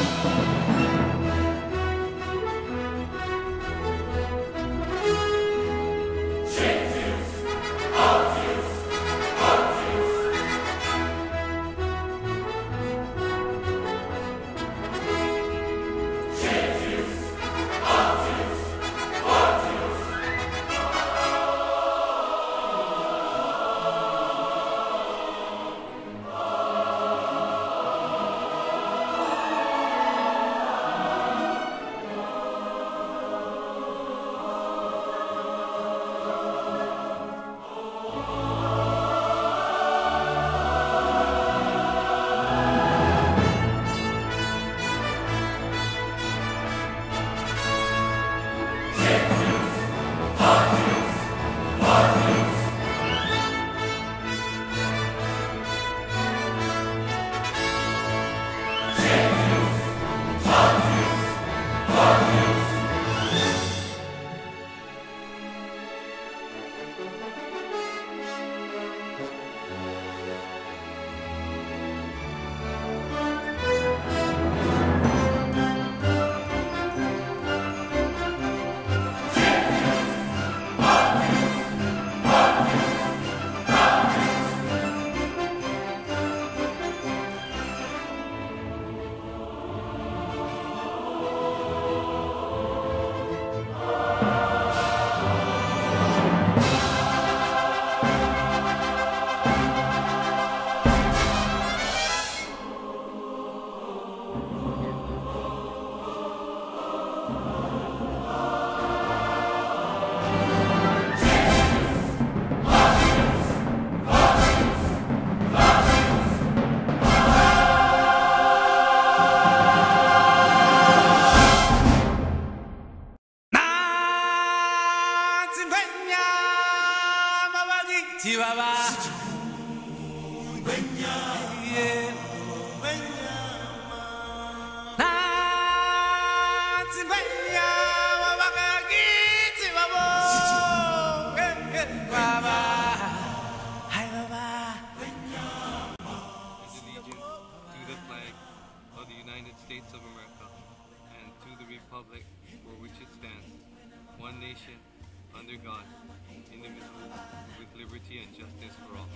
States of America, and to the republic for which it stands, one nation, under God, indivisible, with liberty and justice for all.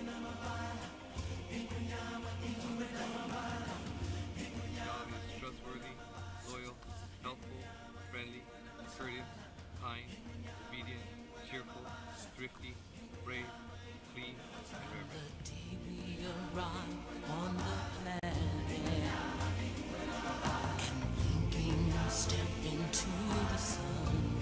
God is trustworthy, loyal, helpful, friendly, courteous, kind, obedient, cheerful, thrifty, brave, clean, and reverent. The day we arrive on the planet and blinking step into the sun,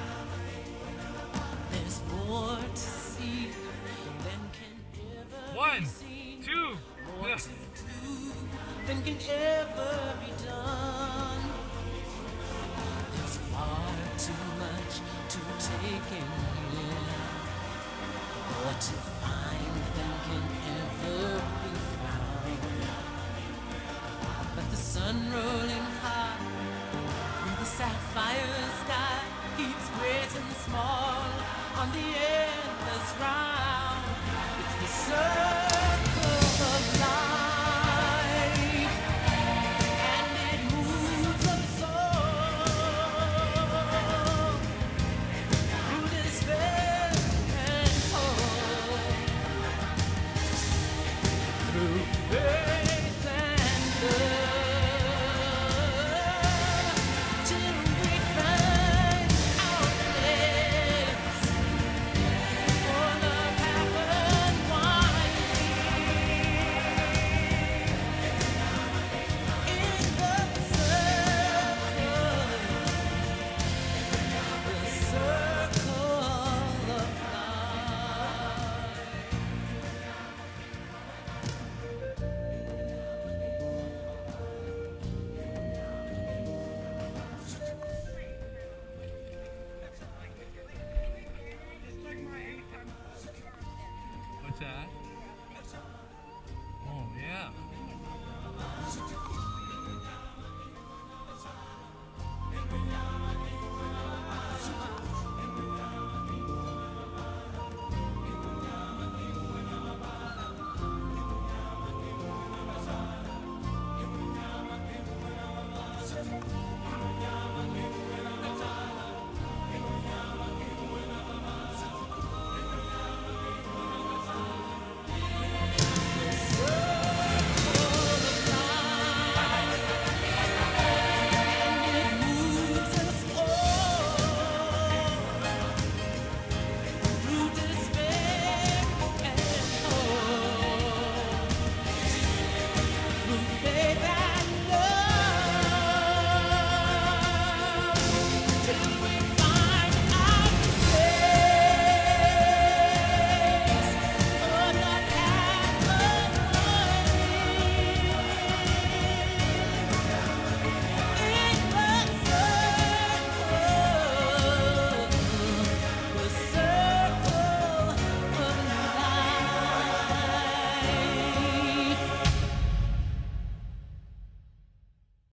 there's more to see than can ever be seen. 1, 2, more to do than can ever be done. There's far too much to take in here, more to find than can ever be found. But the sun rolling high through the sapphire sky keeps great and small on the endless round. It's the sun.